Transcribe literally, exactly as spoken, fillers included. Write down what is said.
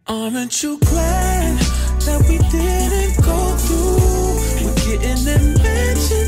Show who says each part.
Speaker 1: Aren't you glad that we didn't go through with getting them bitches?